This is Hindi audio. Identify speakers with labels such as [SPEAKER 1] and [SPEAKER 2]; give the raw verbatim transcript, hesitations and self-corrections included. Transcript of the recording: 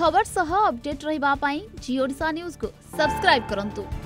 [SPEAKER 1] खबर सह अपडेट रहिबा पाई जी ओडिशा न्यूज को सब्सक्राइब करंतु।